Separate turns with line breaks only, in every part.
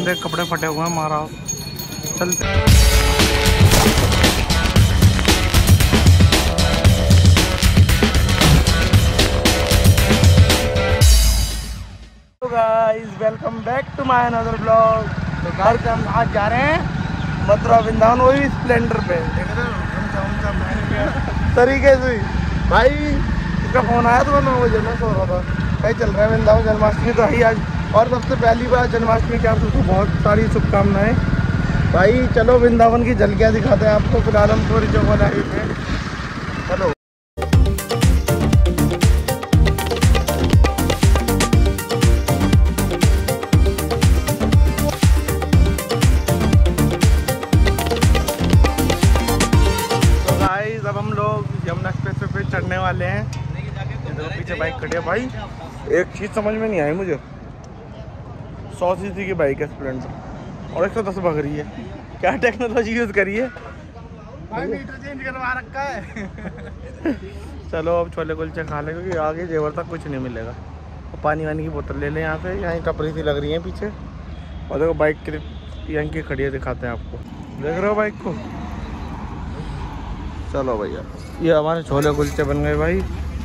देख कपड़े फटे हुए हैं हमारा। चलते guys, welcome back to my another blog. तो गाइस हम आज जा रहे हैं मथुरा वृंदावन, वही स्प्लेंडर पे तरीके से। भाई इसका फोन आया तो मैं मुझे ना सो रहा था। कहीं चल रहा है वृंदावन, जन्माष्टमी तो है आज, और सबसे पहली बार जन्माष्टमी की आप सबको बहुत सारी शुभकामनाएं। भाई चलो वृंदावन की झलकियाँ दिखाते हैं आपको। फिलहाल हम थोड़ी चौक आए थे, चलो। अब हम लोग यमुना एक्सप्रेस पे चढ़ने वाले हैं। इधर पीछे बाइक खड़ी है। भाई एक चीज़ समझ में नहीं आई मुझे, 100 सीसी की बाइक है स्प्लेंडर और 110 भाग रही है। क्या टेक्नोलॉजी यूज़ करी है भाई? मीटर चेंज करवा रखा है। चलो अब छोले कुलचे खा लें, क्योंकि आगे जेवर तक कुछ नहीं मिलेगा। और पानी वानी की बोतल ले लें यहाँ से। यहाँ टपरी सी लग रही है पीछे, और देखो बाइक यहाँ की खड़ी है, दिखाते हैं आपको। देख रहे हो बाइक को? चलो भैया, ये हमारे छोले कुलचे बन गए भाई।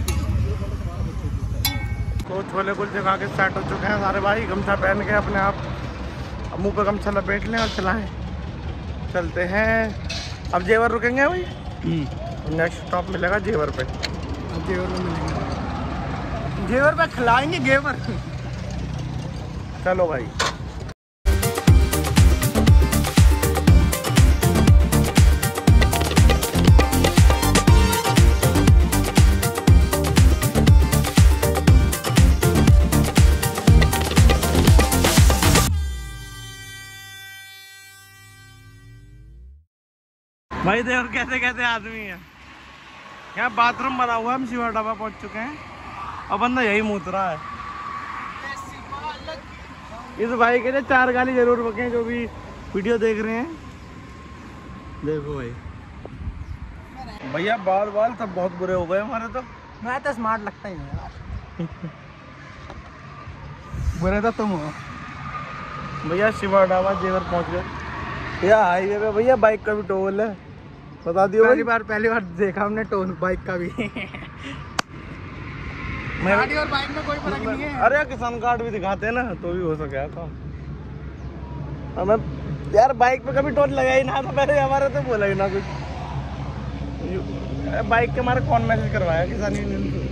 तो छोले कुलचे खा के स्टार्ट हो चुके हैं सारे भाई। गमछा पहन के अपने आप मुंह पे गमछा लपेट लें और चलाएं। चलते हैं। अब जेवर रुकेंगे भाई। नेक्स्ट स्टॉप मिलेगा जेवर पे। जेवर में मिलेंगे, जेवर पे खिलाएंगे घेवर। चलो भाई। भाई देखो कैसे कैसे आदमी है। यहाँ बाथरूम बना हुआ है। हम शिवा ढाबा पहुँच चुके हैं और बंदा यही मूत रहा है। इस भाई के लिए 4 गाली जरूर बके जो भी वीडियो देख रहे हैं। देखो भाई, भैया बाल सब बहुत बुरे हो गए हमारे। तो मैं तो स्मार्ट लगता ही नहीं यार। बुरे तो तुम हो भैया। शिवा ढाबा जेवर पहुँच गए भैया। हाईवे पे भैया बाइक का भी टोल है, बता दियो। पहली बार देखा हमने टोल बाइक का भी। गाड़ी और बाइक में कोई फर्क नहीं है। अरे किसान कार्ड भी दिखाते हैं ना, तो भी हो सके काम। हमें यार बाइक पे कभी टोल लगा ही ना था पहले हमारे, तो बोला ही ना कुछ। बाइक के हमारे कौन मैसेज करवाया किसान यूनियन।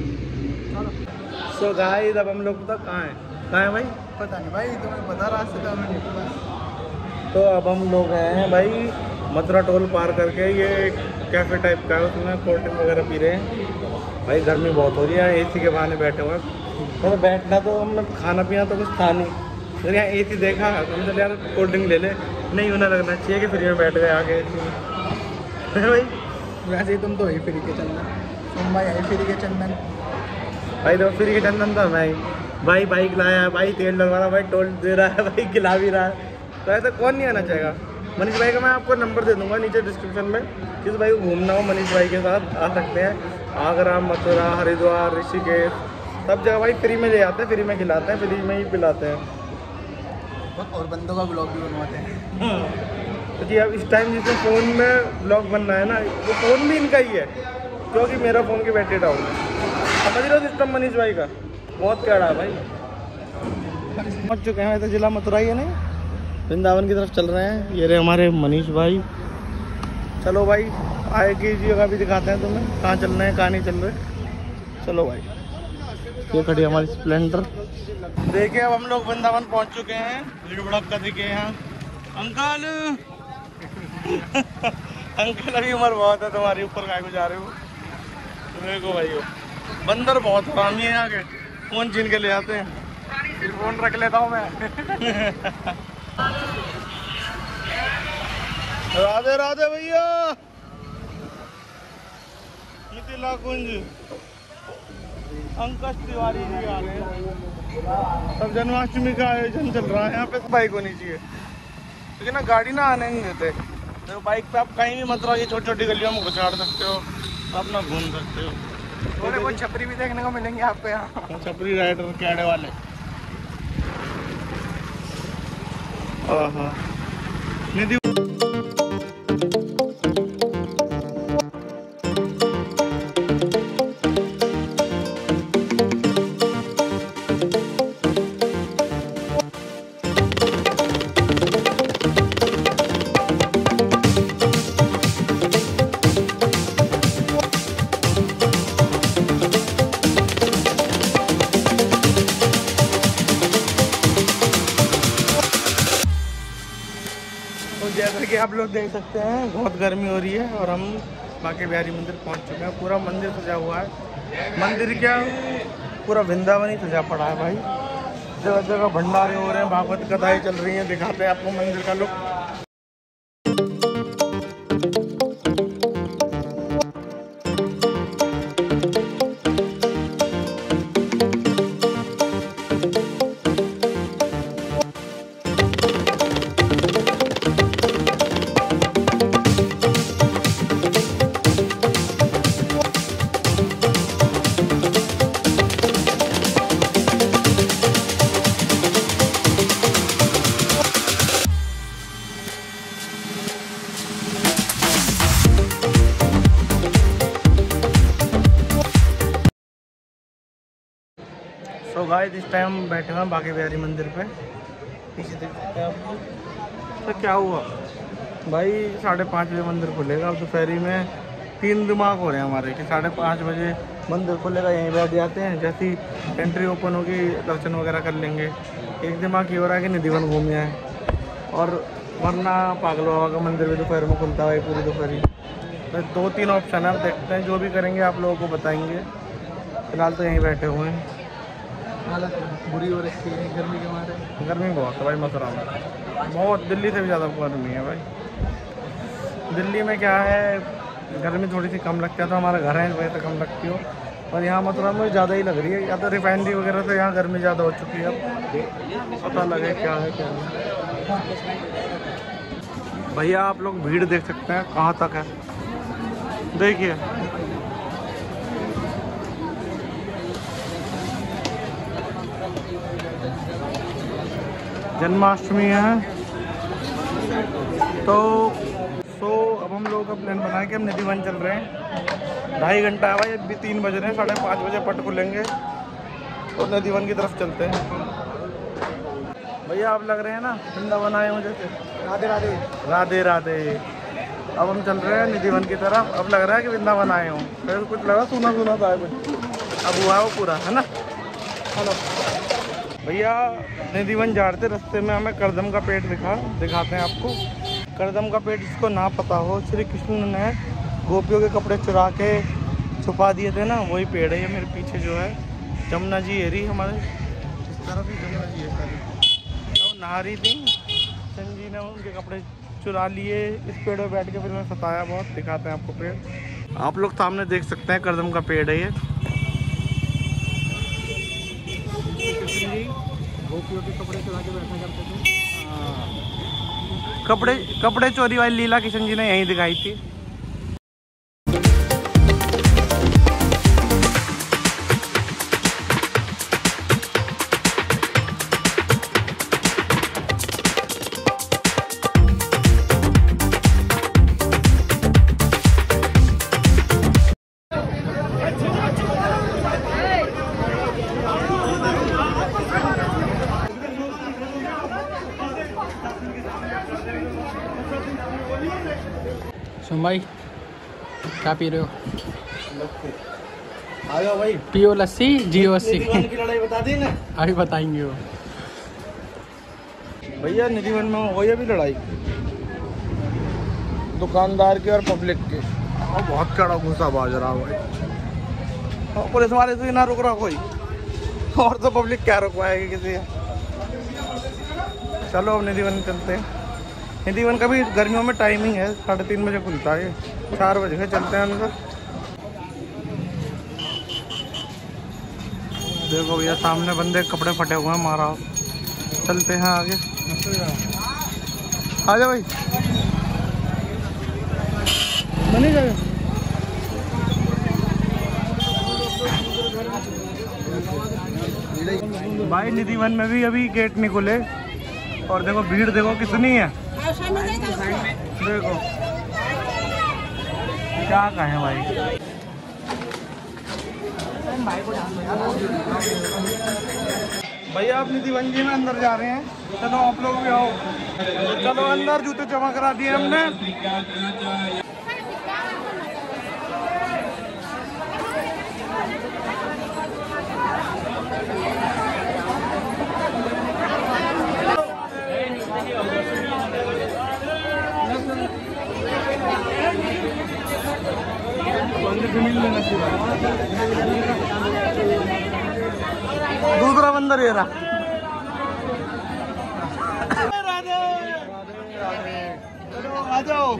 सो गाइस अब हम लोग तो कहाँ है भाई? पता नहीं भाई, तुम्हें पता रास्ते तो हमें नहीं। तो अब हम लोग हैं भाई मथुरा टोल पार करके। ये कैफ़े टाइप का है, उसमें कोल्ड ड्रिंक वगैरह पी रहे हैं। भाई गर्मी बहुत हो रही है, एसी के बहाने बैठे हुए हैं। तो बैठना तो हमने खाना पीना तो कुछ था नहीं, फिर यहाँ एसी देखा तो हम चले यार कोल्ड ड्रिंक ले ले। नहीं उन्हें लगना चाहिए कि फ्री में बैठ गए आगे भाई। वैसे ही तुम तो ही फ्री के चंदन, तुम भाई फ्री के चंदन। भाई तो फ्री के चंदन था मैं भाई। बाइक लाया है भाई, तेल डलवा रहा भाई, टोल दे रहा है भाई, खिला भी रहा है। तो ऐसा कौन नहीं आना चाहेगा। मनीष भाई का मैं आपको नंबर दे दूंगा नीचे डिस्क्रिप्शन में। जिस भाई को घूमना हो मनीष भाई के साथ आ सकते हैं। आगरा, मथुरा, हरिद्वार, ऋषिकेश, सब जगह भाई फ्री में ले आते हैं, फ्री में खिलाते हैं, फ्री में ही पिलाते हैं और बंदों का ब्लॉग भी बनवाते हैं। तो जी अब इस टाइम जिसमें फ़ोन में ब्लॉग बनना है ना, वो फ़ोन भी इनका ही है, क्योंकि मेरा फ़ोन की बैटरी डाउन है। समझ रहे हो सिस्टम मनीष भाई का बहुत टेढ़ा है भाई। पहुँच चुके हैं। तो जिला मथुरा ही है नहीं, वृंदावन की तरफ चल रहे हैं। ये रहे हमारे मनीष भाई। चलो भाई आगे की जगह भी दिखाते हैं तुम्हें, कहाँ चल रहे हैं कहाँ नहीं चल रहे। चलो भाई, ये खड़ी हमारी स्प्लेंडर। देखिए अब हम लोग वृंदावन पहुँच चुके हैं। भीड़ भड़क दिखे यहाँ। अंकल अंकल अभी उम्र बहुत है तुम्हारी, ऊपर काय को जा रहे हो? देखो भाई बंदर बहुत हरामी है यहाँ के, फोन छीन के ले आते हैं। फिर फोन रख लेता हूँ मैं। राधे राधे भैया। मिथिला कुंज अंकश तिवारी जी आ गए। सब जन्माष्टमी का आयोजन चल रहा है यहाँ पे। बाइक होनी चाहिए, लेकिन ना गाड़ी ना आने नहीं देते। तो बाइक पे आप कहीं भी मथुरा की छोटी छोटी गलियों में घुसाड़ सकते हो, अपना घूम सकते हो। थोड़े बहुत छपरी भी देखने को मिलेंगे आपको यहाँ। छपरी राइडर कैडे वाले। हाँ निधि तो जैसा कि आप लोग देख सकते हैं बहुत गर्मी हो रही है और हम बांके बिहारी मंदिर पहुंच चुके हैं। पूरा मंदिर सजा हुआ है, मंदिर क्या पूरा वृंदावन ही सजा पड़ा है भाई। जगह जगह भंडारे हो रहे हैं, भागवत कथाएं चल रही हैं। दिखाते हैं आपको मंदिर का लुक। तो गाइस इस टाइम हम बैठे हैं बांके बिहारी मंदिर पे। पीछे देख सकते हैं आप। तो क्या हुआ भाई, 5:30 बजे मंदिर खुलेगा। अब दोपहरी में 3 दिमाग हो रहे हैं हमारे कि 5:30 बजे मंदिर खुलेगा, यहीं बैठ जाते हैं। जैसी एंट्री ओपन होगी दर्शन वगैरह कर लेंगे। एक दिमाग ये हो रहा है कि निधिवन घूम आए, और वरना पागल बाबा का मंदिर भी दोपहर में खुलता है पूरी दोपहरी। तो 2-3 ऑप्शन है, देखते हैं जो भी करेंगे आप लोगों को बताएंगे। फिलहाल तो यहीं बैठे हुए हैं। हालत बुरी हो रही है गर्मी के मारे। गर्मी बहुत है भाई मथुरा में, बहुत। दिल्ली से भी ज़्यादा गर्मी है भाई। दिल्ली में क्या है, गर्मी थोड़ी सी कम लगती है, तो हमारा घर है इस वजह से कम लगती हो। और यहाँ मथुरा में ज़्यादा ही लग रही है, या तो रिफाइनरी वगैरह से यहाँ गर्मी ज़्यादा हो चुकी है। अब पता लगे क्या है क्या नहीं। भैया आप लोग भीड़ देख सकते हैं कहाँ तक है, देखिए। जन्माष्टमी है तो अब हम लोग का प्लान बनाए कि हम निधिवन चल रहे हैं। 2.5 घंटा है भाई, अभी 3 बज रहे हैं। 5:30 बजे पट खुलेंगे तो निधिवन की तरफ चलते हैं। भैया आप लग रहे हैं ना वृंदावन आए मुझे से। राधे राधे राधे राधे। अब हम चल रहे हैं निधिवन की तरफ। अब लग रहा है कि वृंदावन आए हों, फिर कुछ लगा सुना था कुछ, अब हुआ वो पूरा है ना। हेलो भैया, निधिवन जा रहे थे, रास्ते में हमें करदम का पेड़ दिखाते हैं आपको। करदम का पेड़ जिसको ना पता हो, श्री कृष्ण ने गोपियों के कपड़े चुरा के छुपा दिए थे ना, वही पेड़ है। ये मेरे पीछे जो है जमुना जी एरी, हमारे इस तरफ ही जमुना जी है सारी। तो नहा रही थी, कृष्ण जी ने उनके कपड़े चुरा लिए। इस पेड़ पर बैठ के फिर मैं सताया बहुत। दिखाते हैं आपको पेड़, आप लोग सामने देख सकते हैं। करदम का पेड़ है ये। गोपियों के कपड़े चुरा के बैठा करते थे। कपड़े चोरी वाली लीला किशन जी ने यहीं दिखाई थी।
भाई क्या पी रहे हो?
आ जाओ भाई,
पियो लस्सी जियो लस्सी।
की लड़ाई बता दी ना,
अभी बताएंगे वो।
भैया निधिवन में हो गई अभी लड़ाई दुकानदार की और पब्लिक की। और बहुत कड़ा गुस्सा बाज रहा भाई। और पुलिस वाले से ना रुक रहा कोई, और तो पब्लिक क्या रुकवाएगी किसी। चलो अब निधिवन चलते हैं। निधिवन का भी गर्मियों में टाइमिंग है, 3:30 बजे खुलता है, 4 बजे से चलते हैं अंदर। देखो भैया सामने बंदे कपड़े फटे हुए हैं, मारा। चलते हैं आगे। आ जाओ भाई, बनी जाएगा। भाई निधिवन में भी अभी गेट नहीं खुले, और देखो भीड़ देखो कितनी है, देखो क्या कहें भाई। भैया आप निधि वंजी में अंदर जा रहे हैं, चलो आप लोग भी आओ। चलो अंदर, जूते जमा करा दिए हमने। दूसरा बंदर ये रहा। आ जाओ।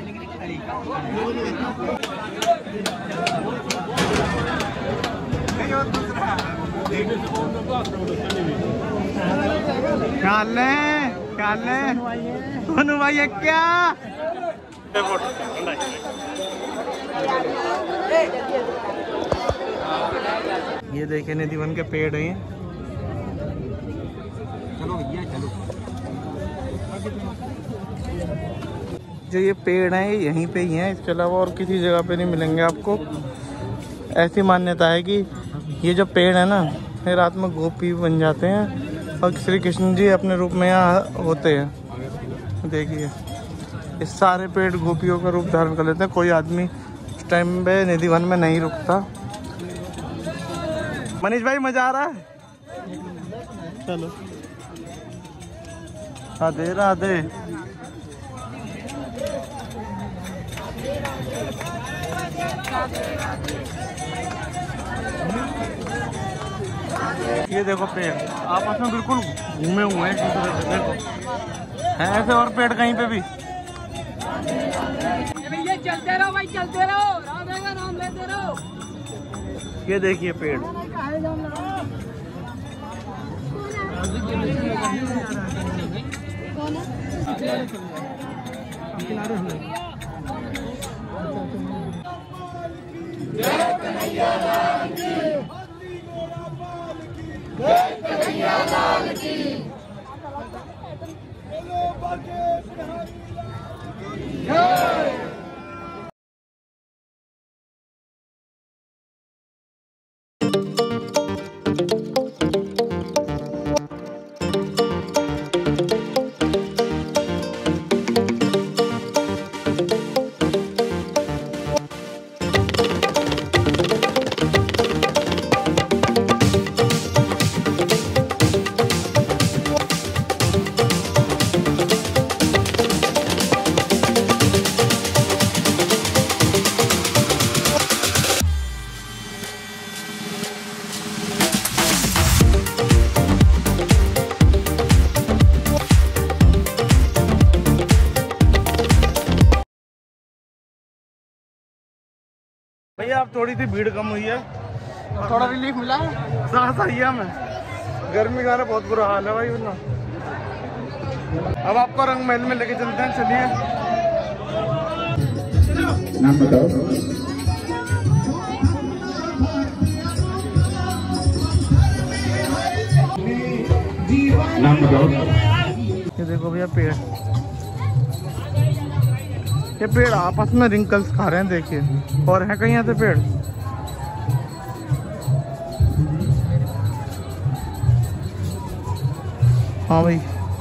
क्या सोनू भाई है क्या? ये देखे निधिवन के पेड़ हैं। चलो भैया चलो। जो ये पेड़ हैं यहीं पे ही हैं, इसके अलावा और किसी जगह पे नहीं मिलेंगे आपको। ऐसी मान्यता है कि ये जो पेड़ है ना, ये रात में गोपी बन जाते हैं और श्री कृष्ण जी अपने रूप में यहाँ होते हैं। देखिए ये सारे पेड़ गोपियों का रूप धारण कर लेते हैं। कोई आदमी उस टाइम पे निधिवन में नहीं रुकता। मनीष भाई मजा आ रहा है? चलो राधे राधे। ये देखो पेड़ आपस में बिल्कुल घूमे हुए हैं एक दूसरे से। देखो है ऐसे और पेड़ कहीं पे भी।
चलते रहो भाई, चलते रहो, राम रहेगा, नाम लेते रहो।
ये देखिए पेड़। भैया अब थोड़ी सी भीड़ कम हुई है, थोड़ा रिलीफ मिला है, सांस आई है हमें। गर्मी का बहुत बुरा हाल है भाई वरना। अब आपको रंग महल में लेके चलते हैं, चलिए।
नाम बताओ। नाम बताओ।
ये देखो भैया पेड़, ये पेड़ आपस में रिंकल्स खा रहे हैं, देखिए। और है कहीं ऐसे पेड़? हाँ भाई,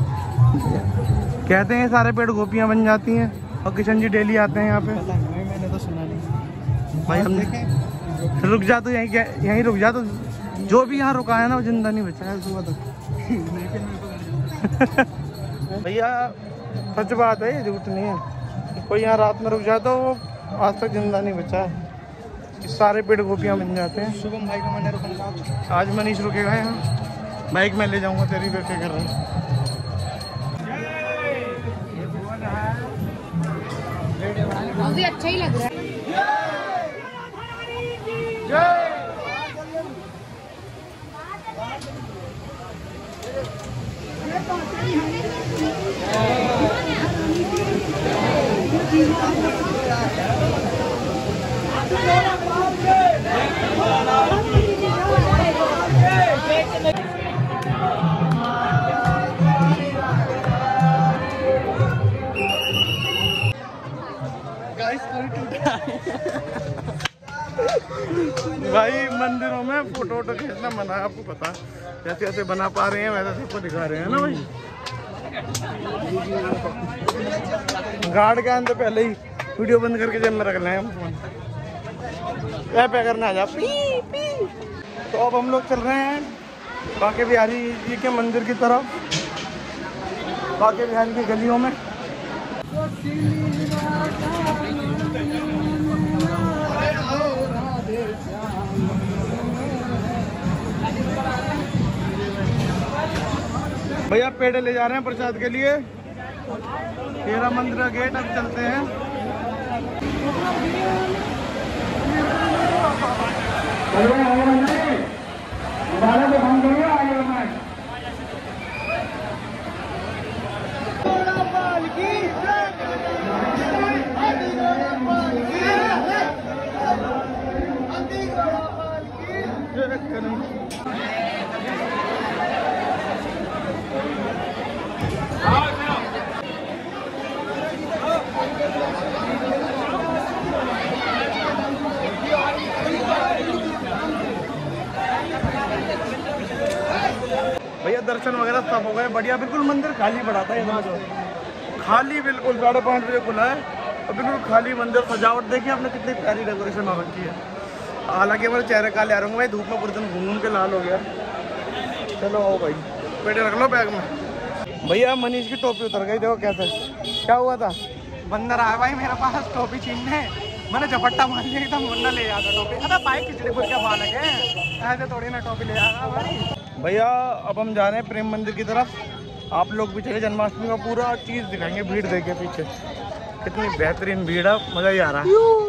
कहते हैं सारे पेड़ गोपियां बन जाती हैं और किशन जी डेली आते हैं यहाँ पे। मैंने तो सुना नहीं भाई। हम रुक जा तो यहीं रुक जा, तो जो भी यहाँ रुका है ना वो जिंदा नहीं बचा है सुबह तक। भैया सच बात है, ये झूठ नहीं है। कोई यहाँ रात में रुक जाता वो आज तक जिंदा नहीं बचा है। सारे पेड़ गोपियाँ बन जाते हैं। शुभम भाई का मैंने रुकना, आज मनीष रुकेगा यहाँ। बाइक में ले जाऊंगा तेरी पे, क्या कर रहा है?
अच्छा ही लग रहा है।
भाई मंदिरों में फोटो वोटो खींचना मना है, आपको पता है। जैसे जैसे बना पा रहे हैं वैसे सबको दिखा रहे हैं ना भाई। गार्ड के आने तो पहले ही वीडियो बंद करके जेब में रख लें हम फोन। पे करना आ जा पी पी। तो अब हम लोग चल रहे हैं बांके बिहारी जी के मंदिर की तरफ, बांके बिहारी की गलियों में। भैया पेड़े ले जा रहे हैं प्रसाद के लिए। तेरा मंदिर का गेट, अब चलते हैं। भैया दर्शन वगैरह सब हो गए बढ़िया, बिल्कुल मंदिर खाली पड़ा था एकदम से, खाली बिल्कुल 5:30 बजे खुला है और बिल्कुल खाली मंदिर। सजावट देखिए आपने कितनी प्यारी डेकोरेशन हो रखी है। हालांकि हमारे चेहरे काले आ रहे होंगे भाई, धूप में पूरे दिन घूम के लाल हो गया। चलो आओ भाई, पेड़े रख लो बैग में। भैया मनीष की टोपी उतर गई, देखो कैसे क्या हुआ था।
बंदर आया भाई मेरे पास टोपी छीनने, मैंने झपट्टा मार लिया था, मुन्ना ले जाता टोपी। अरे भाई खिचड़ी पुर क्या बालक है, ऐसे थोड़ी ना टोपी ले जाएगा भाई।
भैया अब हम जा रहे हैं प्रेम मंदिर की तरफ, आप लोग भी चले। जन्माष्टमी का पूरा चीज़ दिखाएंगे, भीड़ देखिए पीछे कितनी बेहतरीन भीड़ है, मज़ा ही आ रहा है।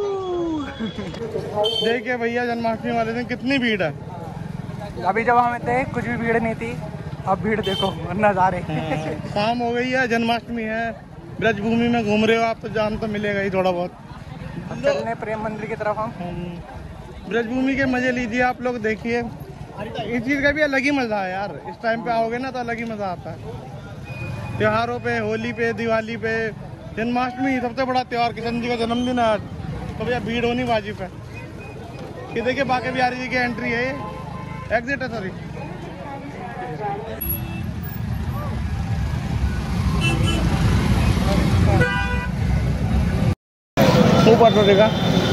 देखिए भैया जन्माष्टमी वाले दिन कितनी भीड़ है।
अभी जब हमें थे कुछ भी भीड़ नहीं थी, अब भीड़ देखो नज़ारे।
शाम हो गई है, जन्माष्टमी है, ब्रजभूमि में घूम रहे हो आप तो जान तो मिलेगा ही थोड़ा बहुत।
अब चलने प्रेम मंदिर की तरफ हम।
ब्रजभूमि के मजे लीजिए आप लोग, देखिए इस चीज़ का भी अलग ही मज़ा है यार। इस टाइम पे आओगे ना तो अलग ही मज़ा आता है। त्योहारों पे, होली पे, दिवाली पे, जन्माष्टमी सबसे बड़ा त्यौहार, किशन जी का जन्मदिन है आज, तो भैया भीड़ होनी वाजिब है। ये देखिए बांके बिहारी जी की एंट्री है, ये एग्जिट है सॉरी। ऊपर तो देखा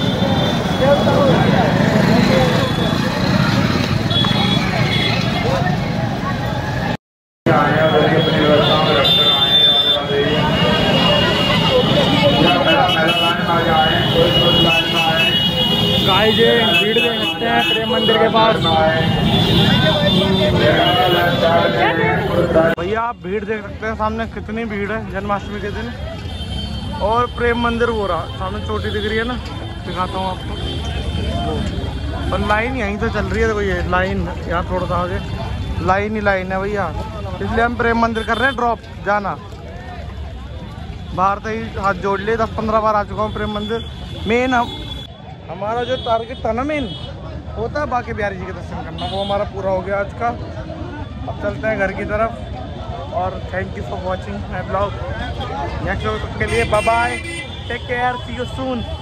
गाइस ये भीड़ देख सकते हैं प्रेम मंदिर के पास।
भैया आप भीड़ देख सकते हैं सामने कितनी भीड़ है जन्माष्टमी के दिन। और प्रेम मंदिर वो रहा सामने, चोटी दिख रही है ना, दिखाता हूँ आपको। और लाइन यहीं से चल रही है, देखो ये लाइन यहाँ थोड़ा सा आगे लाइन ही लाइन है भैया, इसलिए हम प्रेम मंदिर कर रहे हैं ड्रॉप जाना। बाहर से ही हाथ जोड़ लिए, 10-15 बार आ चुका हूँ प्रेम मंदिर। मेन हमारा जो टारगेट था ना मेन, होता है बांके बिहारी जी के दर्शन करना, वो हमारा पूरा हो गया आज का। अब चलते हैं घर की तरफ, और thank you for watching my blog. Next vlog के लिए bye bye, take care, see you soon.